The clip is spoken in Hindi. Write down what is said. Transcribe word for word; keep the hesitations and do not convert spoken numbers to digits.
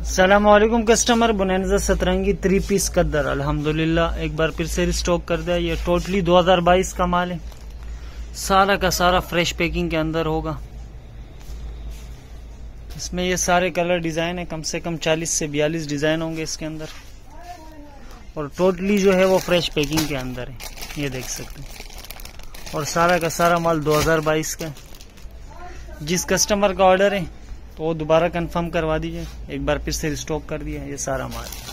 सलामुअलैकुम कस्टमर, बोनांजा सतरंगी थ्री पीस कद्दर अल्हम्दुलिल्लाह एक बार फिर से रिस्टॉक कर दिया। ये टोटली दो हज़ार बाईस का माल है, सारा का सारा फ्रेश पैकिंग के अंदर होगा। इसमें ये सारे कलर डिजाइन है, कम से कम चालीस से बयालीस डिजाइन होंगे इसके अंदर, और टोटली जो है वो फ्रेश पैकिंग के अंदर है, ये देख सकते हैं। और सारा का सारा माल दो हज़ार बाईस का है। जिस कस्टमर का ऑर्डर है तो वो दोबारा कंफर्म करवा दीजिए, एक बार फिर से रिस्टॉक कर दिया ये सारा माल।